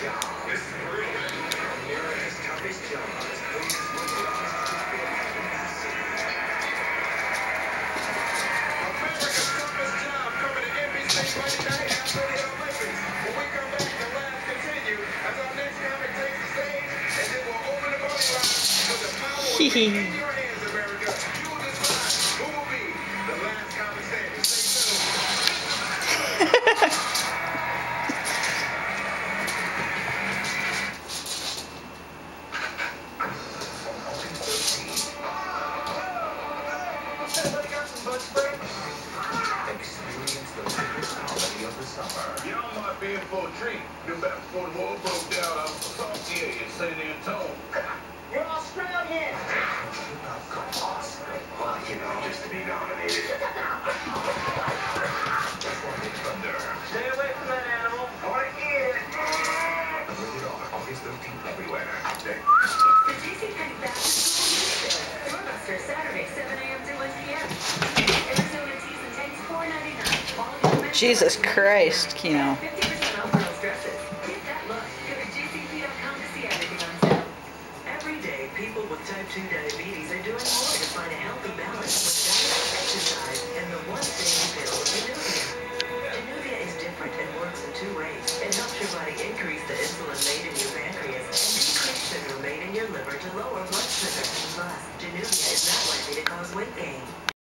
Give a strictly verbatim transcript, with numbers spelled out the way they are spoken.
This is brutal. America's toughest jobs. Please look at us. America's toughest job coming to N B C Monday night after the Olympics. When we come back, the laughs continue as our next comic takes the stage, and then we'll open the voting line for the power will be in your hands, America. You will decide who will be the last comic standing. Stay tuned. Everybody got some butt spray? Experience the biggest comedy of the summer. Y'all might be in for a treat. Been back before the war broke down. I was salty in San Antonio. You're Australian! Well, you know, just to be nominated. Thunder. Stay away from that animal. I want to eat it. Rated R, August thirteenth, everywhere. The J C Penney Back to School News Sale. Doorbuster Saturday, seven A M to one P M Arizona tees and tanks, four ninety-nine. Jesus Christ, Keno. fifty percent off girls' dresses. Get that look. Go to J C P dot com to see everything on sale. Every day, people with type two diabetes are doing more to find a healthy balance with diet, exercise, and the one thing pill, Januvia. Januvia is different and works in two ways. It helps your body increase the insulin made in your pancreas and decrease sugar made in your liver to lower blood sugar. Plus, Januvia is not likely to cause weight gain.